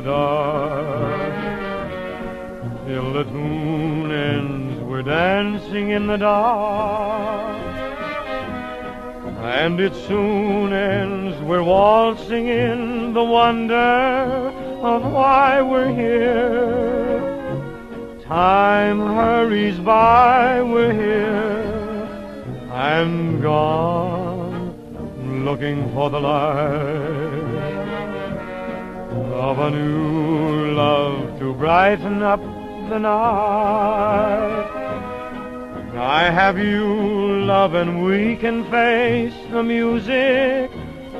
the dark. Till the tune ends, we're dancing in the dark. And it soon ends, we're waltzing in the wonder of why we're here. Time hurries by, we're here. I'm gone, looking for the light of a new love to brighten up the night. I have you, love, and we can face the music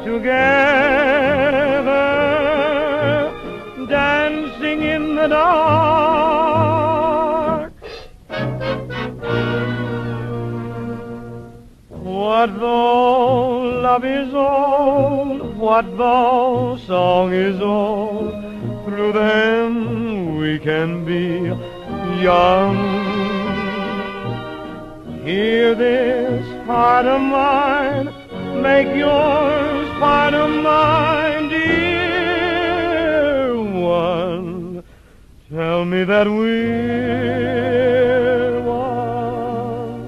together, dancing in the dark. What though love is old, what though song is old, through them we can be young. Hear this heart of mine, make yours part of mine, dear one. Tell me that we're one.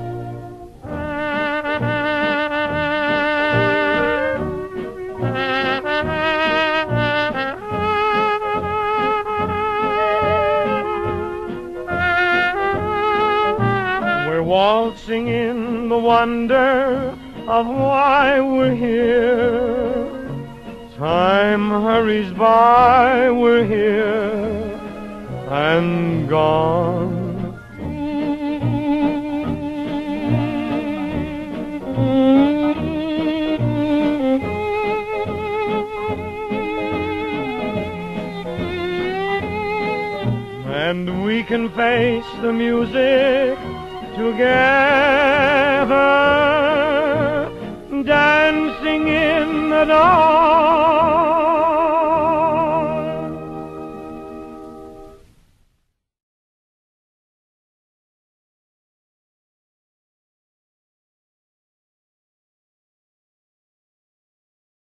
We're waltzing in the wonder of why we're here. Time hurries by, we're here and gone. And we can face the music together, dancing in the dark.